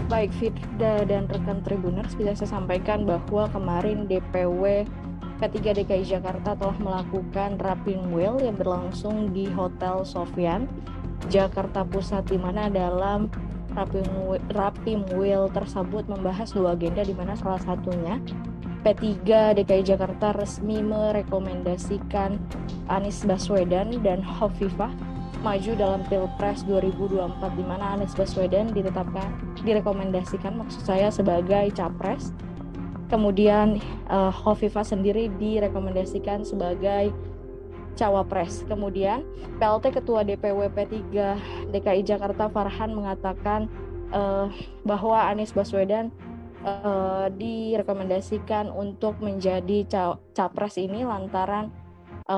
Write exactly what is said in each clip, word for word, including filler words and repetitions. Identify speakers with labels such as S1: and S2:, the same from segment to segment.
S1: Baik, Firda dan rekan Tribuners, bisa saya sampaikan bahwa kemarin D P W P tiga D K I Jakarta telah melakukan Rapimwil yang berlangsung di Hotel Sofyan, Jakarta Pusat, di mana dalam Rapimwil, Rapimwil tersebut membahas dua agenda, di mana salah satunya P tiga D K I Jakarta resmi merekomendasikan Anies Baswedan dan Hovifah maju dalam Pilpres dua ribu dua puluh empat, di mana Anies Baswedan ditetapkan direkomendasikan maksud saya sebagai capres. Kemudian uh, Hovifah sendiri direkomendasikan sebagai cawapres. Kemudian P L T Ketua D P W P tiga D K I Jakarta Farhan mengatakan uh, bahwa Anies Baswedan uh, direkomendasikan untuk menjadi ca- capres ini lantaran uh,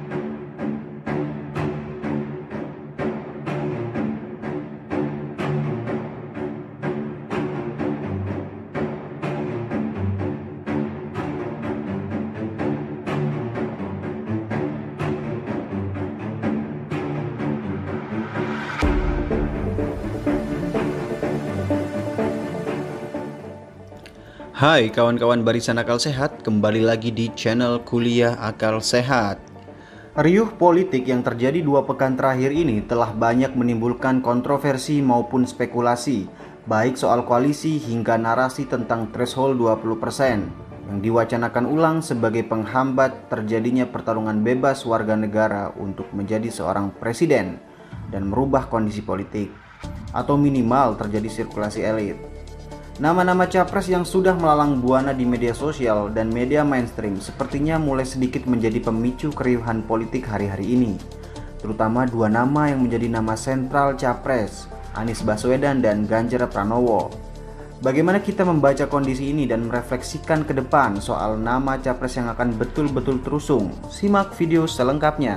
S2: Hai kawan-kawan barisan akal sehat, kembali lagi di channel Kuliah Akal Sehat. Riuh politik yang terjadi dua pekan terakhir ini telah banyak menimbulkan kontroversi maupun spekulasi, baik soal koalisi hingga narasi tentang threshold dua puluh persen yang diwacanakan ulang sebagai penghambat terjadinya pertarungan bebas warga negara untuk menjadi seorang presiden dan merubah kondisi politik, atau minimal terjadi sirkulasi elit. Nama-nama capres yang sudah melalang buana di media sosial dan media mainstream sepertinya mulai sedikit menjadi pemicu keriuhan politik hari-hari ini, terutama dua nama yang menjadi nama sentral capres, Anies Baswedan dan Ganjar Pranowo. Bagaimana kita membaca kondisi ini dan merefleksikan ke depan soal nama capres yang akan betul-betul terusung? Simak video selengkapnya.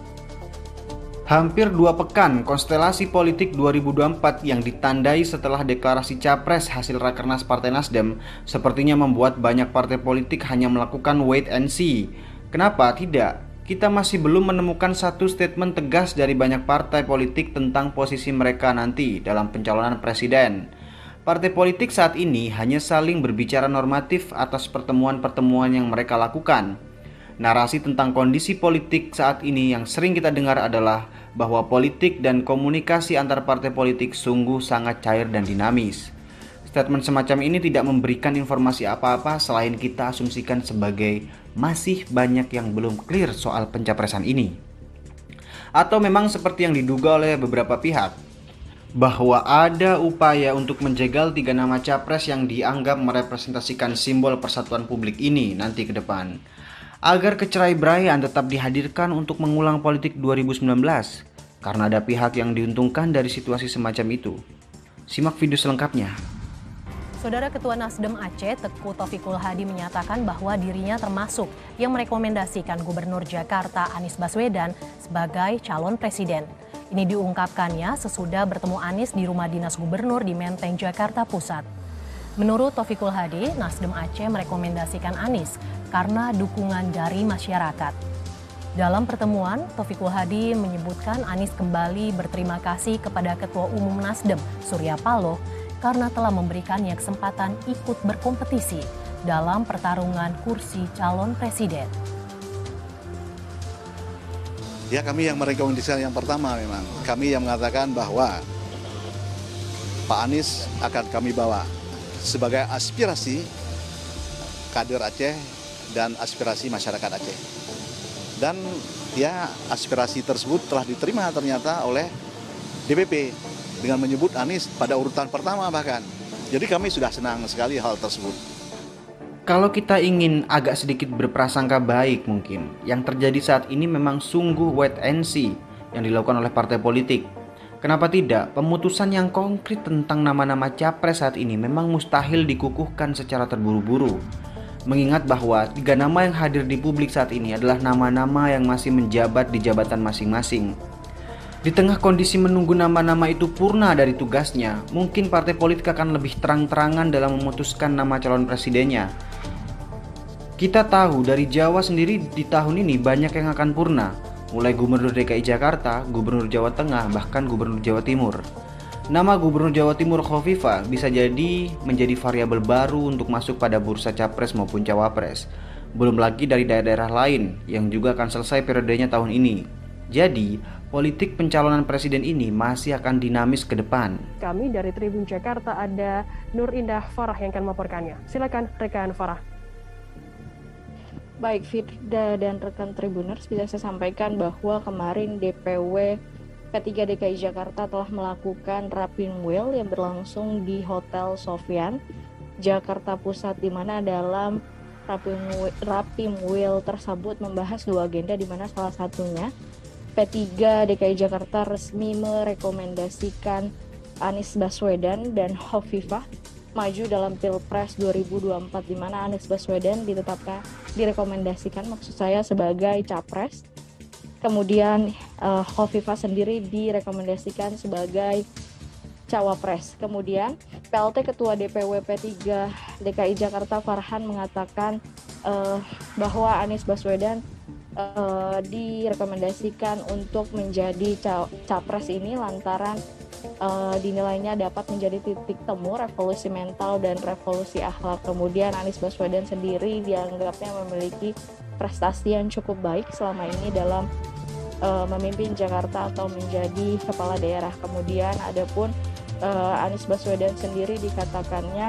S2: Hampir dua pekan konstelasi politik dua ribu dua puluh empat yang ditandai setelah deklarasi capres hasil Rakernas Partai Nasdem sepertinya membuat banyak partai politik hanya melakukan wait and see. Kenapa tidak? Kita masih belum menemukan satu statement tegas dari banyak partai politik tentang posisi mereka nanti dalam pencalonan presiden. Partai politik saat ini hanya saling berbicara normatif atas pertemuan-pertemuan yang mereka lakukan. Narasi tentang kondisi politik saat ini yang sering kita dengar adalah bahwa politik dan komunikasi antar partai politik sungguh sangat cair dan dinamis. Statement semacam ini tidak memberikan informasi apa-apa selain kita asumsikan sebagai masih banyak yang belum clear soal pencapresan ini. Atau memang seperti yang diduga oleh beberapa pihak, bahwa ada upaya untuk menjegal tiga nama capres yang dianggap merepresentasikan simbol persatuan publik ini nanti ke depan, agar kecerai-beraian tetap dihadirkan untuk mengulang politik dua ribu sembilan belas, karena ada pihak yang diuntungkan dari situasi semacam itu. Simak video selengkapnya.
S3: Saudara Ketua Nasdem Aceh, Teguh Taufikul Hadi, menyatakan bahwa dirinya termasuk yang merekomendasikan Gubernur Jakarta Anies Baswedan sebagai calon presiden. Ini diungkapkannya sesudah bertemu Anies di rumah dinas gubernur di Menteng, Jakarta Pusat. Menurut Taufikul Hadi, Nasdem Aceh merekomendasikan Anies karena dukungan dari masyarakat. Dalam pertemuan, Taufikul Hadi menyebutkan Anies kembali berterima kasih kepada Ketua Umum Nasdem, Surya Paloh, karena telah memberikannya kesempatan ikut berkompetisi dalam pertarungan kursi calon presiden.
S4: Ya, kami yang merekomendasikan yang pertama memang. Kami yang mengatakan bahwa Pak Anies akan kami bawa sebagai aspirasi kader Aceh dan aspirasi masyarakat Aceh. Dan ya, aspirasi tersebut telah diterima ternyata oleh D P P dengan menyebut Anies pada urutan pertama bahkan. Jadi kami sudah senang sekali hal tersebut.
S2: Kalau kita ingin agak sedikit berprasangka baik mungkin, yang terjadi saat ini memang sungguh wait and see yang dilakukan oleh partai politik. Kenapa tidak? Pemutusan yang konkret tentang nama-nama capres saat ini memang mustahil dikukuhkan secara terburu-buru. Mengingat bahwa tiga nama yang hadir di publik saat ini adalah nama-nama yang masih menjabat di jabatan masing-masing. Di tengah kondisi menunggu nama-nama itu purna dari tugasnya, mungkin partai politik akan lebih terang-terangan dalam memutuskan nama calon presidennya. Kita tahu dari Jawa sendiri di tahun ini banyak yang akan purna, mulai Gubernur D K I Jakarta, Gubernur Jawa Tengah, bahkan Gubernur Jawa Timur. Nama Gubernur Jawa Timur Khofifah bisa jadi menjadi variabel baru untuk masuk pada bursa capres maupun cawapres. Belum lagi dari daerah-daerah lain yang juga akan selesai periodenya tahun ini. Jadi, politik pencalonan presiden ini masih akan dinamis ke depan.
S5: Kami dari Tribun Jakarta ada Nur Indah Farah yang akan melaporkannya. Silakan rekan Farah.
S1: Baik, Firda dan rekan Tribuners, bisa saya sampaikan bahwa kemarin D P W P tiga D K I Jakarta telah melakukan Rapimwil yang berlangsung di Hotel Sofyan, Jakarta Pusat, di mana dalam Rapimwil tersebut membahas dua agenda, di mana salah satunya P tiga D K I Jakarta resmi merekomendasikan Anies Baswedan dan Khofifah maju dalam Pilpres dua ribu dua puluh empat, di mana Anies Baswedan ditetapkan direkomendasikan maksud saya sebagai capres. Kemudian uh, Khofifah sendiri direkomendasikan sebagai cawapres. Kemudian P L T Ketua D P W P tiga D K I Jakarta Farhan mengatakan uh, bahwa Anies Baswedan uh, direkomendasikan untuk menjadi ca- capres ini lantaran uh, dinilainya dapat menjadi titik temu revolusi mental dan revolusi akhlak. Kemudian Anies Baswedan sendiri dianggapnya memiliki prestasi yang cukup baik selama ini dalam uh, memimpin Jakarta atau menjadi kepala daerah. Kemudian adapun uh, Anies Baswedan sendiri dikatakannya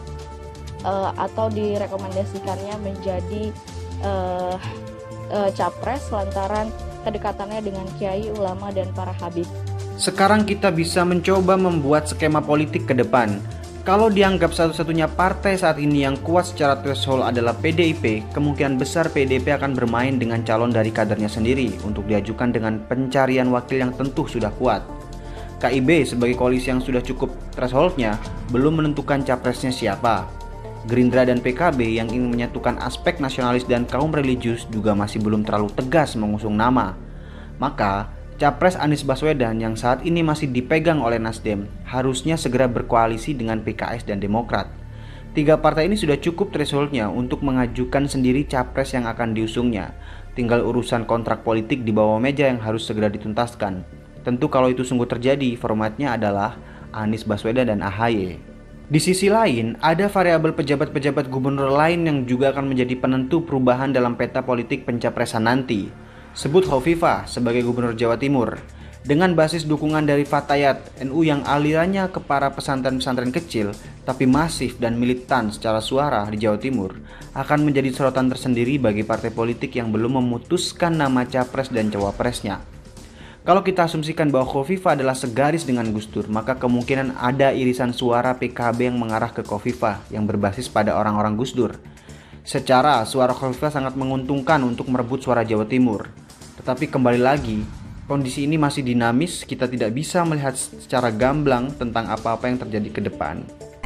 S1: uh, atau direkomendasikannya menjadi uh, uh, capres lantaran kedekatannya dengan kiai, ulama, dan para habib.
S2: Sekarang kita bisa mencoba membuat skema politik ke depan. Kalau dianggap satu-satunya partai saat ini yang kuat secara threshold adalah P D I P, kemungkinan besar P D I P akan bermain dengan calon dari kadernya sendiri untuk diajukan dengan pencarian wakil yang tentu sudah kuat. K I B sebagai koalisi yang sudah cukup thresholdnya belum menentukan capresnya siapa. Gerindra dan P K B yang ingin menyatukan aspek nasionalis dan kaum religius juga masih belum terlalu tegas mengusung nama. Maka, Capres Anies Baswedan yang saat ini masih dipegang oleh Nasdem harusnya segera berkoalisi dengan P K S dan Demokrat. Tiga partai ini sudah cukup thresholdnya untuk mengajukan sendiri capres yang akan diusungnya. Tinggal urusan kontrak politik di bawah meja yang harus segera dituntaskan. Tentu kalau itu sungguh terjadi, formatnya adalah Anies Baswedan dan A H Y. Di sisi lain, ada variabel pejabat-pejabat gubernur lain yang juga akan menjadi penentu perubahan dalam peta politik pencapresan nanti. Sebut Khofifah sebagai Gubernur Jawa Timur. Dengan basis dukungan dari Fatayat N U yang alirannya ke para pesantren-pesantren kecil tapi masif dan militan secara suara di Jawa Timur, akan menjadi sorotan tersendiri bagi partai politik yang belum memutuskan nama capres dan cawapresnya. Kalau kita asumsikan bahwa Khofifah adalah segaris dengan Gus Dur, maka kemungkinan ada irisan suara P K B yang mengarah ke Khofifah yang berbasis pada orang-orang Gus Dur. Secara suara Khofifah sangat menguntungkan untuk merebut suara Jawa Timur. Tetapi kembali lagi, kondisi ini masih dinamis, kita tidak bisa melihat secara gamblang tentang apa-apa yang terjadi ke depan.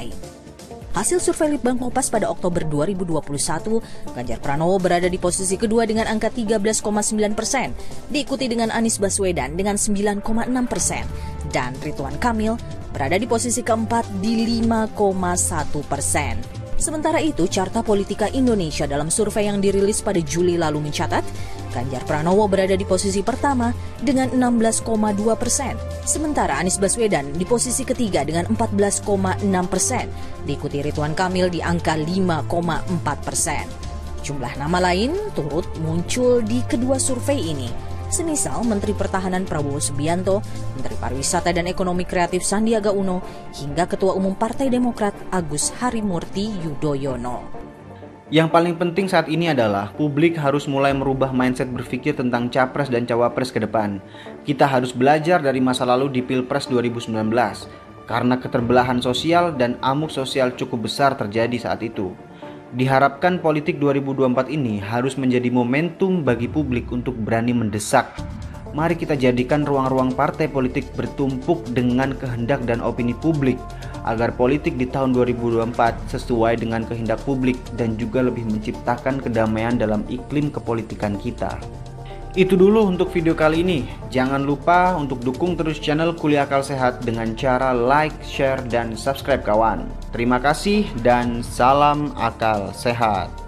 S6: Hasil survei Litbang Kompas pada Oktober dua ribu dua puluh satu, Ganjar Pranowo berada di posisi kedua dengan angka tiga belas koma sembilan persen, diikuti dengan Anies Baswedan dengan sembilan koma enam persen, dan Ridwan Kamil berada di posisi keempat di lima koma satu persen. Sementara itu, Carta Politika Indonesia dalam survei yang dirilis pada Juli lalu mencatat, Ganjar Pranowo berada di posisi pertama dengan enam belas koma dua persen, sementara Anies Baswedan di posisi ketiga dengan empat belas koma enam persen, diikuti Ridwan Kamil di angka lima koma empat persen. Jumlah nama lain turut muncul di kedua survei ini, semisal Menteri Pertahanan Prabowo Subianto, Menteri Pariwisata dan Ekonomi Kreatif Sandiaga Uno, hingga Ketua Umum Partai Demokrat Agus Harimurti Yudhoyono.
S2: Yang paling penting saat ini adalah publik harus mulai merubah mindset berpikir tentang capres dan cawapres ke depan. Kita harus belajar dari masa lalu di Pilpres dua ribu sembilan belas, karena keterbelahan sosial dan amuk sosial cukup besar terjadi saat itu. Diharapkan politik dua ribu dua puluh empat ini harus menjadi momentum bagi publik untuk berani mendesak. Mari kita jadikan ruang-ruang partai politik bertumpuk dengan kehendak dan opini publik, agar politik di tahun dua ribu dua puluh empat sesuai dengan kehendak publik dan juga lebih menciptakan kedamaian dalam iklim kepolitikan kita. Itu dulu untuk video kali ini. Jangan lupa untuk dukung terus channel Kuliah Akal Sehat dengan cara like, share, dan subscribe kawan. Terima kasih dan salam akal sehat.